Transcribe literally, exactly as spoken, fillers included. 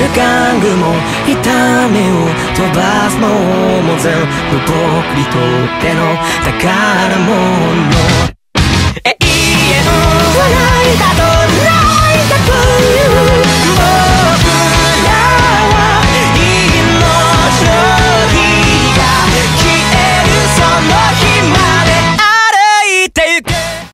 玩具も痛みを飛ばすのも全部僕にとっての宝物